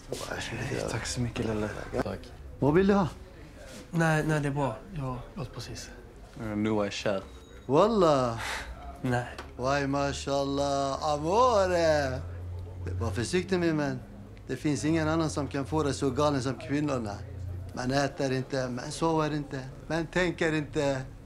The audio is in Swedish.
Tack så mycket, Lelle. Tack. Vad vill du ha? Nej, det är bra. Jag åt precis. Noah är kär. Wallah. Nej. Waj, mashallah. Amore. Var försiktig, min vän. Det finns ingen annan som kan få dig så galen som kvinnorna. Man äter inte, man sover inte, man tänker inte.